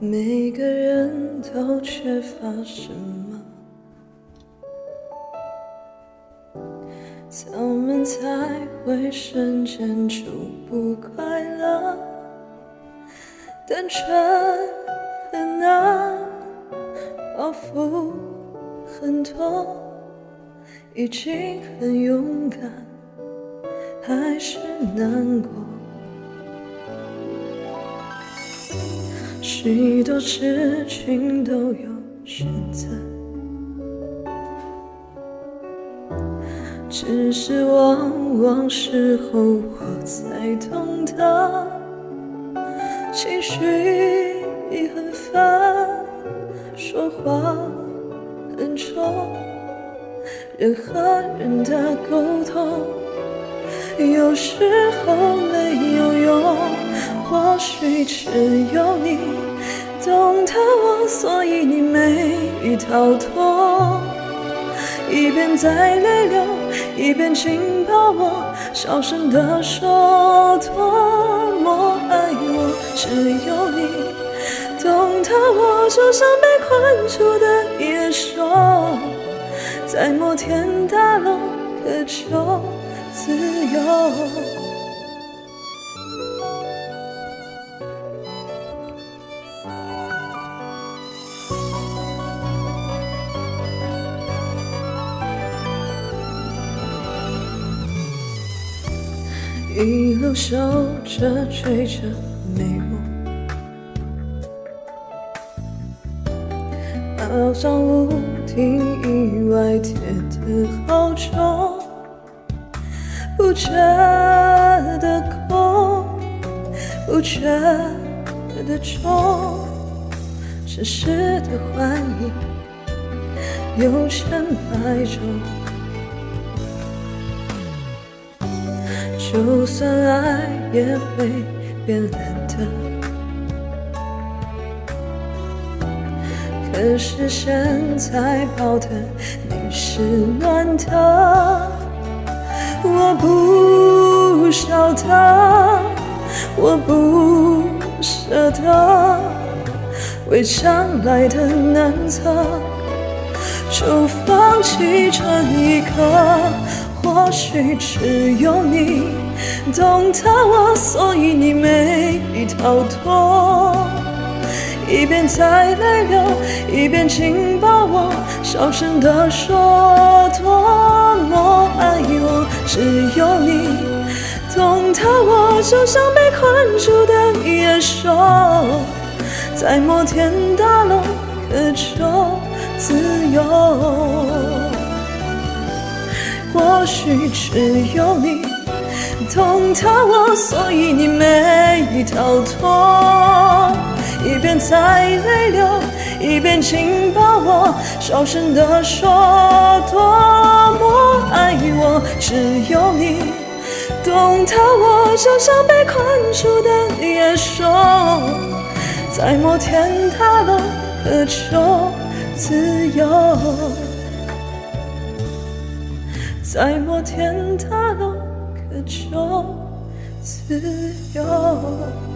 每个人都缺乏什么，他们才会瞬间就不快乐。单纯很难，包袱很多，已经很勇敢，还是难过。许多事情都有选择，只是往往事后我才懂得，情绪很烦，说话很重，人和人的沟通有时候没有用，或许只有你懂得我，所以你没逃脱。一边在泪流，一边紧抱我，小声地说多么爱我。只有你懂得我，就像被困住的野兽，在摩天大楼渴求自由。一路守着追着美梦，好像屋顶意外贴得好重，不觉得空，不觉得重，真实的幻影有千百种。就算爱也会变冷的，可是现在抱的你是暖的。我不晓得，我不舍得，为将来的难测就放弃这一刻。或许只有你懂得我，所以你没逃脱。一边在泪流，一边紧抱我，小声地说多么爱我。只有你懂得我，就像被困住的野兽，在摩天大楼渴求自由。或许只有你懂得我，所以你没逃脱。一边在泪流，一边紧抱我，小声地说多么爱我。只有你懂得我，就像被困住的野兽，在摩天大楼渴求自由，在摩天大楼渴求自由。